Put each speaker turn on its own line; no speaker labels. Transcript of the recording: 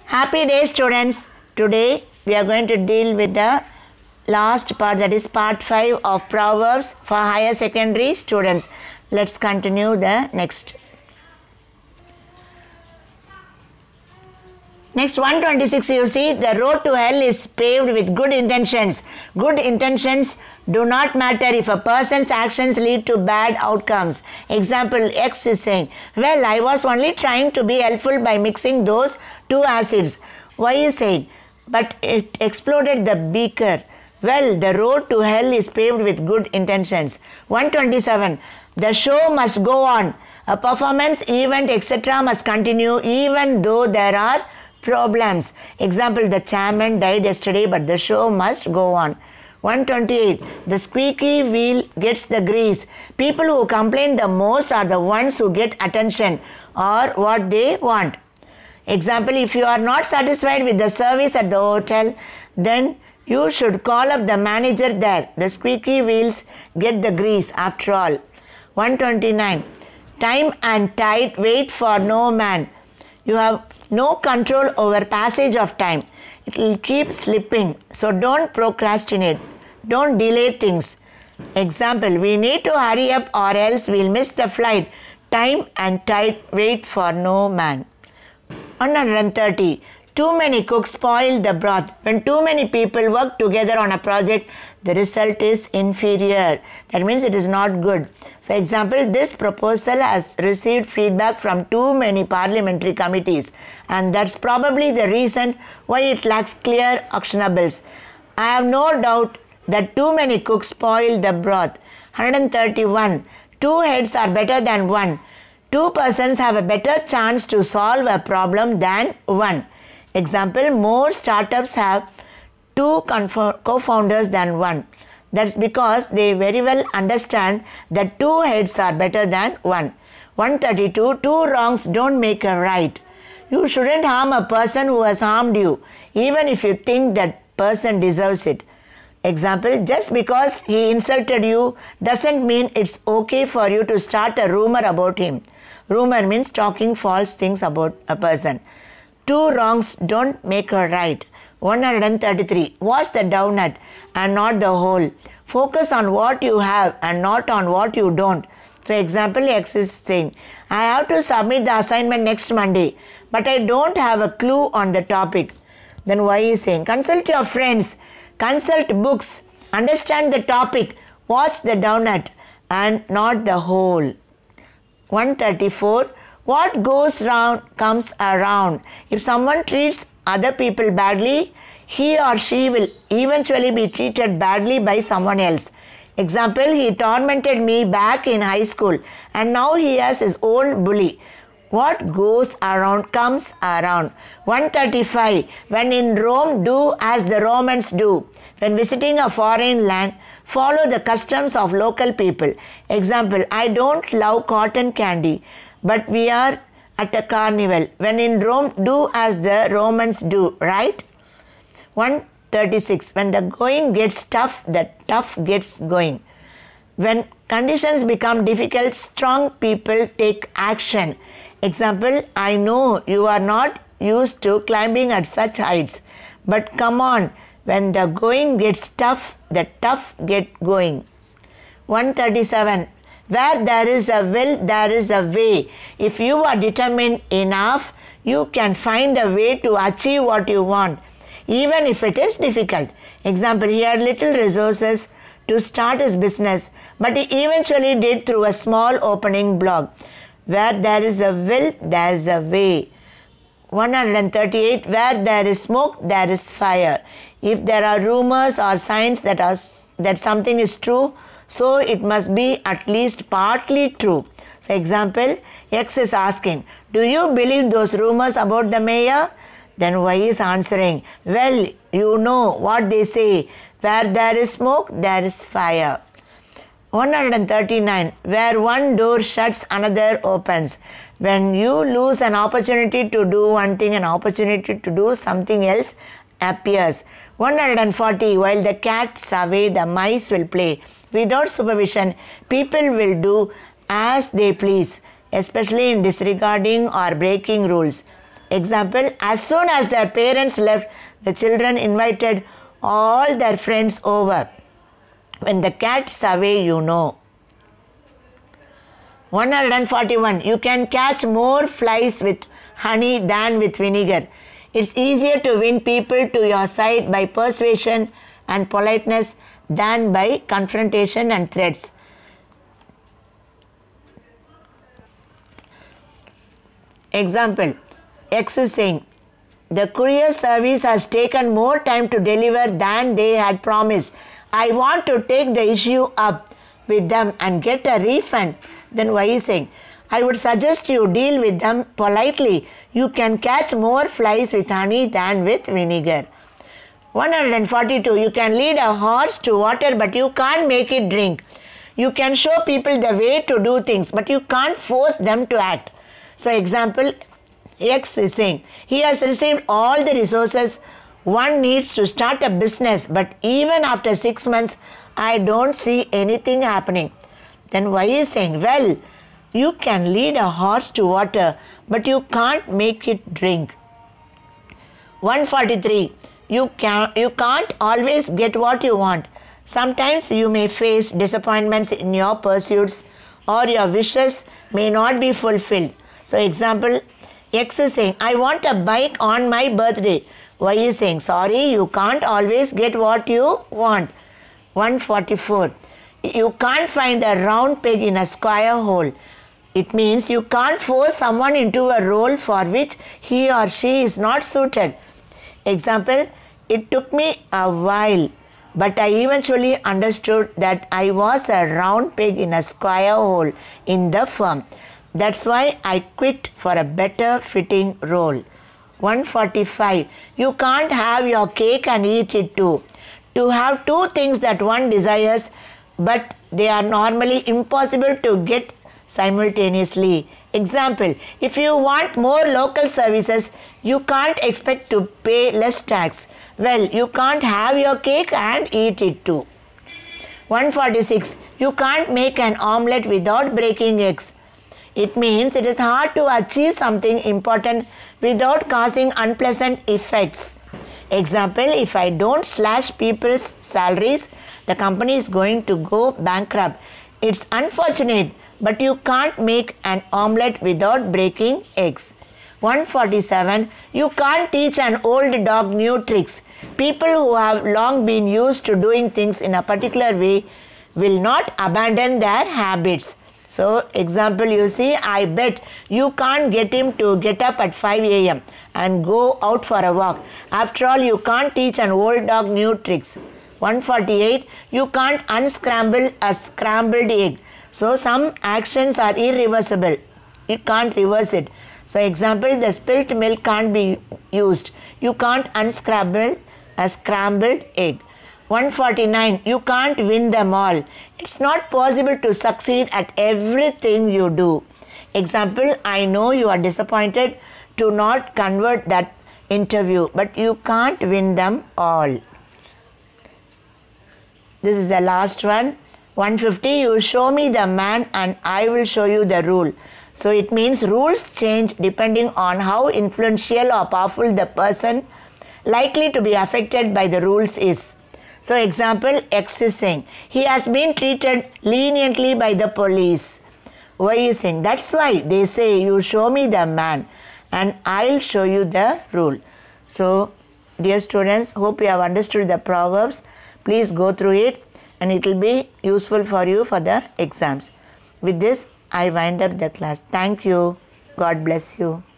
Happy day, students. Today we are going to deal with the last part, that is part 5 of Proverbs for higher secondary students. Let's continue the next. Next 126, you see, the road to hell is paved with good intentions. Good intentions do not matter if a person's actions lead to bad outcomes. Example, X is saying, well, I was only trying to be helpful by mixing those two acids. Y is saying, but it exploded the beaker. Well, the road to hell is paved with good intentions. 127, the show must go on. A performance, event, etc. must continue even though there are problems. Example, the chairman died yesterday, but the show must go on. 128, the squeaky wheel gets the grease. People who complain the most are the ones who get attention or what they want. Example, if you are not satisfied with the service at the hotel, then you should call up the manager there. The squeaky wheels get the grease after all. 129, time and tide wait for no man. You have no control over passage of time. It will keep slipping. So don't procrastinate. Don't delay things. Example, we need to hurry up or else we'll miss the flight. Time and tide wait for no man. 130. Too many cooks spoil the broth. When too many people work together on a project, the result is inferior. That means it is not good. So example, this proposal has received feedback from too many parliamentary committees, and that's probably the reason why it lacks clear actionables. I have no doubt that too many cooks spoil the broth. 131. Two heads are better than one. Two persons have a better chance to solve a problem than one. Example, more startups have two co-founders than one. That's because they very well understand that two heads are better than one. 132. Two wrongs don't make a right. You shouldn't harm a person who has harmed you, even if you think that person deserves it. Example, just because he insulted you doesn't mean it's okay for you to start a rumor about him. Rumor means talking false things about a person. Two wrongs don't make a right. 133. Watch the donut and not the whole. Focus on what you have and not on what you don't. So example, X is saying, I have to submit the assignment next Monday, but I don't have a clue on the topic. Then Y is saying, consult your friends, consult books, understand the topic, watch the donut and not the whole. 134. What goes round comes around. If someone treats other people badly, he or she will eventually be treated badly by someone else. Example, he tormented me back in high school and now he has his own bully. What goes around comes around. 135. When in Rome, do as the Romans do. When visiting a foreign land, follow the customs of local people. Example, I don't love cotton candy, but we are at a carnival. When in Rome, do as the Romans do, right? 136. When the going gets tough, the tough gets going. When conditions become difficult, strong people take action. Example, I know you are not used to climbing at such heights, but come on, when the going gets tough, the tough get going. 137. Where there is a will, there is a way. If you are determined enough, you can find a way to achieve what you want, even if it is difficult. Example, he had little resources to start his business, but he eventually did through a small opening blog. Where there is a will, there is a way. 138. Where there is smoke, there is fire. If there are rumors or signs that something is true, so it must be at least partly true. So example, X is asking, do you believe those rumors about the mayor? Then Y is answering, well, you know what they say, where there is smoke, there is fire. 139. Where one door shuts, another opens. When you lose an opportunity to do one thing, an opportunity to do something else appears. 140. While the cat's away, the mice will play. Without supervision, people will do as they please, especially in disregarding or breaking rules. Example, as soon as their parents left, the children invited all their friends over. When the cat's away, you know. 141. You can catch more flies with honey than with vinegar. It's easier to win people to your side by persuasion and politeness than by confrontation and threats. Example, X is saying, the courier service has taken more time to deliver than they had promised. I want to take the issue up with them and get a refund. Then Y is saying, I would suggest you deal with them politely. You can catch more flies with honey than with vinegar. 142. You can lead a horse to water, but you can't make it drink. You can show people the way to do things, but you can't force them to act. So example, X is saying, he has received all the resources one needs to start a business, but even after 6 months, I don't see anything happening. Then Y is saying, well, you can lead a horse to water, but you can't make it drink. 143. You can't always get what you want. Sometimes you may face disappointments in your pursuits, or your wishes may not be fulfilled. So example, X is saying, I want a bike on my birthday. Y is saying, sorry, you can't always get what you want. 144. You can't find a round peg in a square hole. It means you can't force someone into a role for which he or she is not suited. Example, it took me a while, but I eventually understood that I was a round peg in a square hole in the firm. That's why I quit for a better fitting role. 145. You can't have your cake and eat it too. To have two things that one desires, but they are normally impossible to get simultaneously. Example, if you want more local services, you can't expect to pay less tax. Well, you can't have your cake and eat it too. 146. You can't make an omelette without breaking eggs. It means it is hard to achieve something important without causing unpleasant effects. Example, if I don't slash people's salaries, the company is going to go bankrupt. It's unfortunate, but you can't make an omelette without breaking eggs. 147. You can't teach an old dog new tricks. People who have long been used to doing things in a particular way will not abandon their habits. So example, you see, I bet you can't get him to get up at 5 a.m. and go out for a walk. After all, you can't teach an old dog new tricks. 148. You can't unscramble a scrambled egg. So some actions are irreversible. You can't reverse it. So example, the spilt milk can't be used. You can't unscramble a scrambled egg. 149. You can't win them all. It's not possible to succeed at everything you do. Example, I know you are disappointed to not convert that interview, but you can't win them all. This is the last one. 150. You show me the man and I will show you the rule. So it means rules change depending on how influential or powerful the person likely to be affected by the rules is. So example, X is saying, he has been treated leniently by the police. Y is saying, that's why they say you show me the man and I'll show you the rule. So dear students, hope you have understood the proverbs. Please go through it and it will be useful for you for the exams. With this, I wind up the class. Thank you. God bless you.